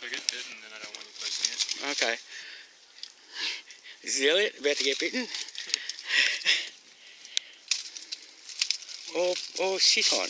I get bitten, then I don't want you pushing it. Okay. Is Elliot about to get bitten? or sit on?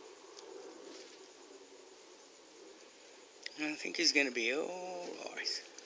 I think he's going to be all right.